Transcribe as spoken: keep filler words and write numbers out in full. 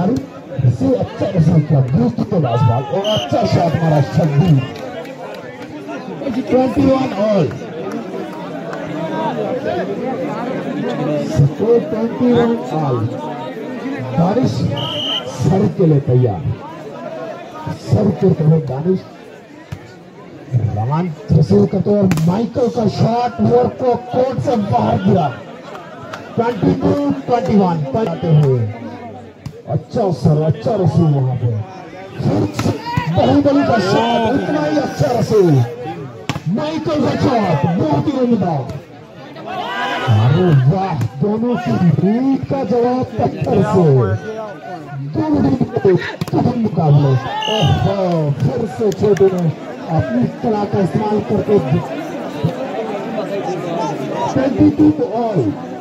खिलाड़ी से अच्छा रिसीव किया, दूसरी तो लास्ट बॉल और अच्छा शॉट मारा Shabbir. Twenty one all, score twenty one all. Danish serve के लिए तैयार, सर्व करते हुए दानिश रमान रिसीव करते हुए माइकल का शॉट ओवर को कोर्ट से बाहर गिरा। ट्वेंटी टू ट्वेंटी वन पर आते हुए अच्छा सर, अच्छा रिसीव वहां पे, बाहुबली का शॉट उतना ही अच्छा रिसीव, माइकल का शॉट बहुत ही उम्दा। अरे वाह, दोनों की रीड का जवाब पत्थर से। दोनों मुकाबले ओहो, फिर से छोटू ने अपनी कला का इस्तेमाल करके ट्वेंटी टू ऑल